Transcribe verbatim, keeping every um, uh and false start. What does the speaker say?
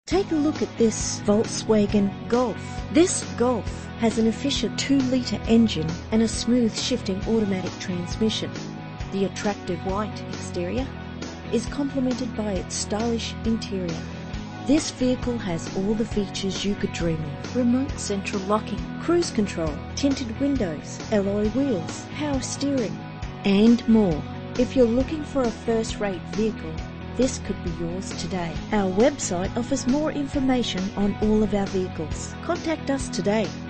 Take a look at this Volkswagen Golf. This Golf has an efficient two litre engine and a smooth shifting automatic transmission. The attractive white exterior is complemented by its stylish interior. This vehicle has all the features you could dream of: remote central locking, cruise control, tinted windows, alloy wheels, power steering, and more. If you're looking for a first-rate vehicle, this could be yours today. Our website offers more information on all of our vehicles. Contact us today.